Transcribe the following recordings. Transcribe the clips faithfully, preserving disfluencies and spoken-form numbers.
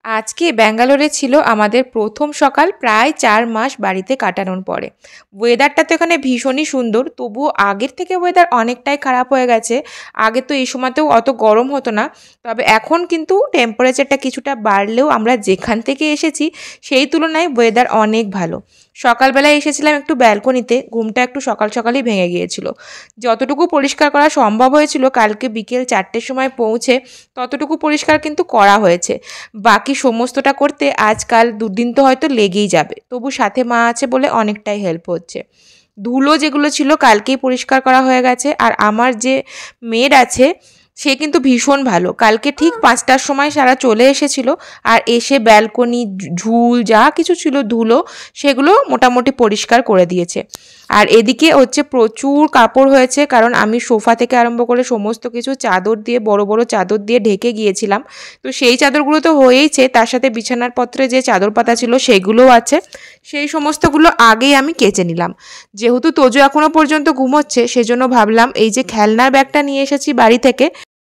আজকে ব্যাঙ্গালোরে ছিল আমাদের প্রথম সকাল প্রায় চার মাস বাড়িতে কাটানোর পরে। ওয়েদারটা তো এখানে ভীষণই সুন্দর, তবুও আগের থেকে ওয়েদার অনেকটাই খারাপ হয়ে গেছে। আগে তো এই সময়তেও অত গরম হতো না, তবে এখন কিন্তু টেম্পারেচারটা কিছুটা বাড়লেও আমরা যেখান থেকে এসেছি সেই তুলনায় ওয়েদার অনেক ভালো। সকালবেলায় এসেছিলাম একটু ব্যালকনিতে, ঘুমটা একটু সকাল সকালই ভেঙে গিয়েছিল। যতটুকু পরিষ্কার করা সম্ভব হয়েছিল কালকে বিকেল চারটের সময় পৌঁছে ততটুকু পরিষ্কার কিন্তু করা হয়েছে। বাকি সমস্তটা করতে আজকাল দুদিন তো হয়তো লেগেই যাবে, তবু সাথে মা আছে বলে অনেকটাই হেল্প হচ্ছে। ধুলো যেগুলো ছিল কালকেই পরিষ্কার করা হয়ে গেছে। আর আমার যে মেড আছে সে কিন্তু ভীষণ ভালো, কালকে ঠিক পাঁচটার সময় সারা চলে এসেছিল আর এসে ব্যালকনি ঝুল যা কিছু ছিল ধুলো সেগুলো মোটামুটি পরিষ্কার করে দিয়েছে। আর এদিকে হচ্ছে প্রচুর কাপড় হয়েছে, কারণ আমি সোফা থেকে আরম্ভ করে সমস্ত কিছু চাদর দিয়ে বড় বড় চাদর দিয়ে ঢেকে গিয়েছিলাম। তো সেই চাদরগুলো তো হয়েইছে, তার সাথে বিছানার পত্রে যে চাদর পাতা ছিল সেগুলোও আছে। সেই সমস্তগুলো আগেই আমি কেচে নিলাম। যেহেতু তোজো এখনও পর্যন্ত ঘুমোচ্ছে সেজন্য ভাবলাম এই যে খেলনার ব্যাগটা নিয়ে এসেছি বাড়ি থেকে,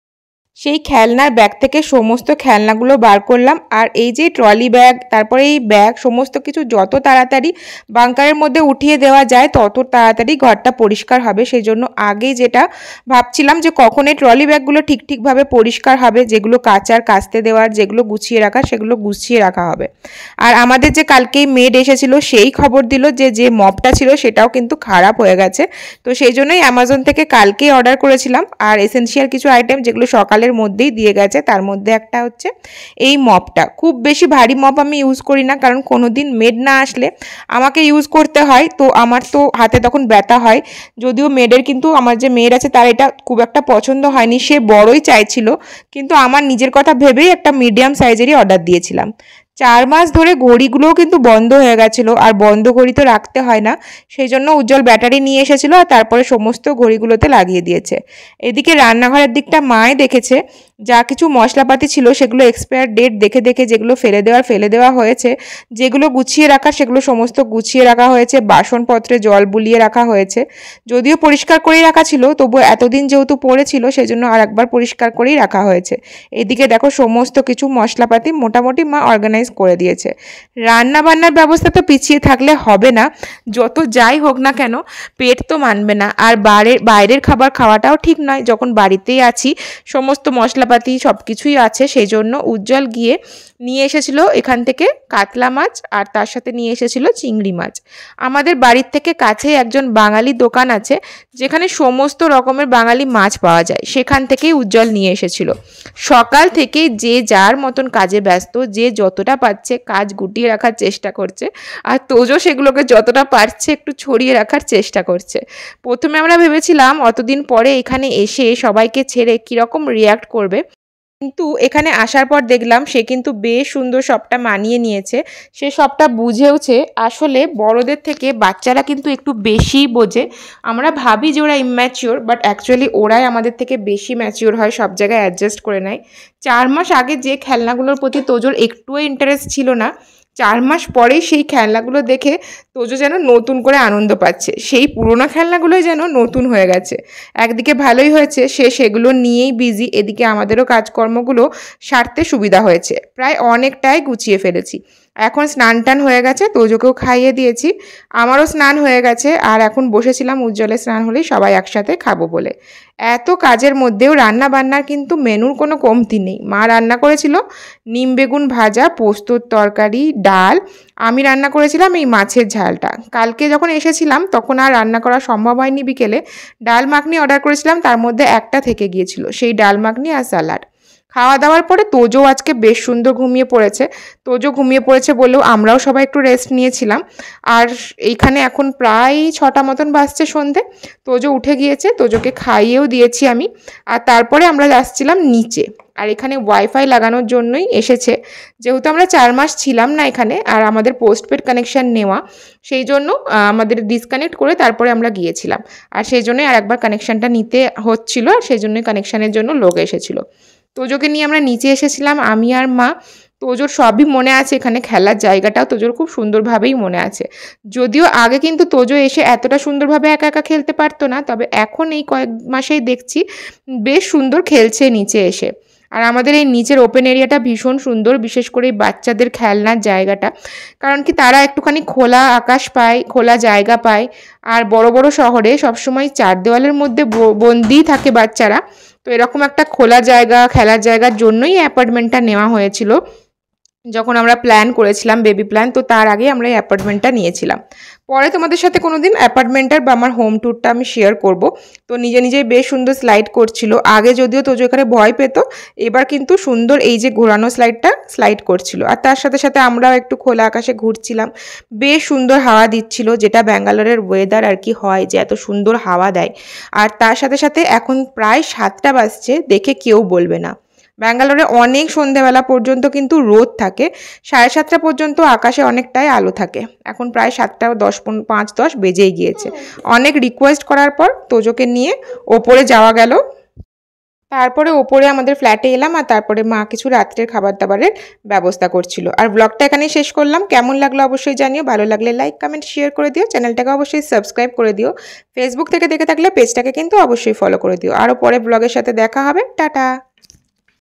সেই খেলনার ব্যাগ থেকে সমস্ত খেলনাগুলো বার করলাম। আর এই যে ট্রলি ব্যাগ, তারপরে এই ব্যাগ সমস্ত কিছু যত তাড়াতাড়ি বাঙ্কারের মধ্যে উঠিয়ে দেওয়া যায় তত তাড়াতাড়ি ঘরটা পরিষ্কার হবে। সেই জন্য আগেই যেটা ভাবছিলাম যে কখন এই ট্রলি ব্যাগগুলো ঠিক ঠিকভাবে পরিষ্কার হবে, যেগুলো কাচার কাচতে দেওয়ার, যেগুলো গুছিয়ে রাখা সেগুলো গুছিয়ে রাখা হবে। আর আমাদের যে কালকেই মেড এসেছিল সেই খবর দিল যে যে মপটা ছিল সেটাও কিন্তু খারাপ হয়ে গেছে। তো সেই জন্যই অ্যামাজন থেকে কালকেই অর্ডার করেছিলাম। আর এসেনশিয়াল কিছু আইটেম যেগুলো সকালে মধ্যেই দিয়ে গেছে, তার মধ্যে একটা হচ্ছে এই মপটা। খুব বেশি ভারী মপ আমি ইউজ করি না, কারণ কোনোদিন মেড না আসলে আমাকে ইউজ করতে হয়, তো আমার তো হাতে তখন ব্যথা হয়। যদিও মেডের কিন্তু আমার যে মেড আছে তার এটা খুব একটা পছন্দ হয়নি, সে বড়ই চাইছিল, কিন্তু আমার নিজের কথা ভেবেই একটা মিডিয়াম সাইজেরই অর্ডার দিয়েছিলাম। চার মাস ধরে ঘড়িগুলোও কিন্তু বন্ধ হয়ে গেছিলো, আর বন্ধ ঘড়ি তো রাখতে হয় না, সেই জন্য উজ্জ্বল ব্যাটারি নিয়ে এসেছিলো আর তারপরে সমস্ত ঘড়িগুলোতে লাগিয়ে দিয়েছে। এদিকে রান্নাঘরের দিকটা মায়ে দেখেছে, যা কিছু মশলাপাতি ছিল সেগুলো এক্সপায়ার ডেট দেখে দেখে যেগুলো ফেলে দেওয়ার ফেলে দেওয়া হয়েছে, যেগুলো গুছিয়ে রাখা সেগুলো সমস্ত গুছিয়ে রাখা হয়েছে, বাসনপত্রে জল বুলিয়ে রাখা হয়েছে। যদিও পরিষ্কার করেই রাখা ছিল, তবু এতদিন যেহেতু পড়েছিল সেজন্য আর একবার পরিষ্কার করেই রাখা হয়েছে। এদিকে দেখো সমস্ত কিছু মশলাপাতি মোটামুটি মা অর্গানাইজ করে দিয়েছে। রান্না বান্নার ব্যবস্থা তো পিছিয়ে থাকলে হবে না, যত যাই হোক না কেন পেট তো মানবে না। আর বাইরের বাইরের খাবার খাওয়াটাও ঠিক নয়, যখন বাড়িতেই আছি সমস্ত মশলাপাতি সব কিছুই আছে। সেই জন্য উজ্জ্বল গিয়ে নিয়ে এসেছিল এখান থেকে কাতলা মাছ, আর তার সাথে নিয়ে এসেছিল চিংড়ি মাছ। আমাদের বাড়ির থেকে কাছেই একজন বাঙালি দোকান আছে যেখানে সমস্ত রকমের বাঙালি মাছ পাওয়া যায়, সেখান থেকেই উজ্জ্বল নিয়ে এসেছিল। সকাল থেকে যে যার মতন কাজে ব্যস্ত, যে যতটা পারছে কাজ গুটিয়ে রাখার চেষ্টা করছে, আর তোজো সেগুলোকে যতটা পারছে একটু ছড়িয়ে রাখার চেষ্টা করছে। প্রথমে আমরা ভেবেছিলাম অতদিন পরে এখানে এসে সবাইকে ছেড়ে কীরকম রিয়্যাক্ট করবে, কিন্তু এখানে আসার পর দেখলাম সে কিন্তু বেশ সুন্দর সবটা মানিয়ে নিয়েছে, সে সবটা বুঝেওছে। আসলে বড়দের থেকে বাচ্চারা কিন্তু একটু বেশি বোঝে। আমরা ভাবি যে ওরা ইম্যাচিওর, বাট অ্যাকচুয়ালি ওরাই আমাদের থেকে বেশি ম্যাচিওর হয়, সব জায়গায় অ্যাডজাস্ট করে নেয়। চার মাস আগে যে খেলনাগুলোর প্রতি তোজোর একটুও ইন্টারেস্ট ছিল না, চার মাস পরেই সেই খেলনাগুলো দেখে তোজো যেন নতুন করে আনন্দ পাচ্ছে, সেই পুরোনো খেলনাগুলোই যেন নতুন হয়ে গেছে। একদিকে ভালোই হয়েছে সে সেগুলো নিয়েই বিজি, এদিকে আমাদেরও কাজকর্মগুলো সারতে সুবিধা হয়েছে। প্রায় অনেকটাই গুছিয়ে ফেলেছি। এখন স্নান টান হয়ে গেছে, তোজোকেও খাইয়ে দিয়েছি, আমারও স্নান হয়ে গেছে। আর এখন বসেছিলাম উজ্জ্বলের স্নান হলেই সবাই একসাথে খাবো বলে। এত কাজের মধ্যেও রান্না বান্নার কিন্তু মেনুর কোনো কমতি নেই। মা রান্না করেছিল নিম বেগুন ভাজা, পোস্তর তরকারি, ডাল। আমি রান্না করেছিলাম এই মাছের ঝালটা। কালকে যখন এসেছিলাম তখন আর রান্না করা সম্ভব হয়নি, বিকেলে ডাল মাখনি অর্ডার করেছিলাম, তার মধ্যে একটা থেকে গিয়েছিল, সেই ডাল মাখনি আর স্যালাড। খাওয়া দাওয়ার পরে তোজো আজকে বেশ সুন্দর ঘুমিয়ে পড়েছে। তোজো ঘুমিয়ে পড়েছে বললেও আমরাও সবাই একটু রেস্ট নিয়েছিলাম। আর এইখানে এখন প্রায় ছটা মতন বাজছে সন্ধে। তোজো উঠে গিয়েছে, তোজোকে খাইয়েও দিয়েছি আমি। আর তারপরে আমরা আসছিলাম নিচে, আর এখানে ওয়াইফাই লাগানোর জন্যই এসেছে। যেহেতু আমরা চার মাস ছিলাম না এখানে, আর আমাদের পোস্টপেড কানেকশান নেওয়া, সেই জন্য আমাদের ডিসকানেক্ট করে তারপরে আমরা গিয়েছিলাম। আর সেই জন্যই আর একবার কানেকশানটা নিতে হচ্ছিল, আর সেই জন্যই কানেকশানের জন্য লোক এসেছিলো। তোজোকে নিয়ে আমরা নিচে এসেছিলাম আমি আর মা। তোজোর সবই মনে আছে, এখানে খেলার জায়গাটাও তোজোর খুব সুন্দরভাবেই মনে আছে। যদিও আগে কিন্তু তোজো এসে এতটা সুন্দরভাবে একা একা খেলতে পারতো না, তবে এখন এই কয়েক মাসেই দেখছি বেশ সুন্দর খেলছে নিচে এসে। আর আমাদের এই নিচের ওপেন এরিয়াটা ভীষণ সুন্দর, বিশেষ করে এই বাচ্চাদের খেলনার জায়গাটা, কারণ কি তারা একটুখানি খোলা আকাশ পায়, খোলা জায়গা পায়। আর বড় বড় শহরে সবসময় চার দেওয়ালের মধ্যে বন্দিই থাকে বাচ্চারা, তো এরকম একটা খোলা জায়গা, খেলার জায়গার জন্যই অ্যাপার্টমেন্টটা নেওয়া হয়েছিল। যখন আমরা প্ল্যান করেছিলাম বেবি প্ল্যান, তো তার আগে আমরা এই অ্যাপার্টমেন্টটা নিয়েছিলাম। পরে তোমাদের সাথে কোনো দিন অ্যাপার্টমেন্টার বা আমার হোম ট্যুরটা আমি শেয়ার করব। তো নিজে নিজেই বেশ সুন্দর স্লাইড করছিল, আগে যদিও তোজো এখানে ভয় পেত, এবার কিন্তু সুন্দর এই যে ঘোরানো স্লাইডটা স্লাইড করছিল। আর তার সাথে সাথে আমরাও একটু খোলা আকাশে ঘুরছিলাম, বেশ সুন্দর হাওয়া দিচ্ছিল, যেটা ব্যাঙ্গালোরের ওয়েদার আর কি হয় যে এত সুন্দর হাওয়া দেয়। আর তার সাথে সাথে এখন প্রায় সাতটা বাজছে, দেখে কেউ বলবে না ব্যাঙ্গালোরে অনেক সন্ধেবেলা পর্যন্ত কিন্তু রোদ থাকে, সাড়ে সাতটা পর্যন্ত আকাশে অনেকটাই আলো থাকে। এখন প্রায় সাতটা দশ পাঁচ দশ বেজেই গিয়েছে। অনেক রিকোয়েস্ট করার পর তোজোকে নিয়ে ওপরে যাওয়া গেল। তারপরে ওপরে আমাদের ফ্ল্যাটে এলাম, আর তারপরে মা কিছু রাত্রের খাবার দাবারের ব্যবস্থা করছিল। আর ব্লগটা এখানেই শেষ করলাম। কেমন লাগলো অবশ্যই জানিও, ভালো লাগলে লাইক কমেন্ট শেয়ার করে দিও, চ্যানেলটাকে অবশ্যই সাবস্ক্রাইব করে দিও। ফেসবুক থেকে দেখে থাকলে পেজটাকে কিন্তু অবশ্যই ফলো করে দিও। আরও পরে ব্লগের সাথে দেখা হবে, টাটা।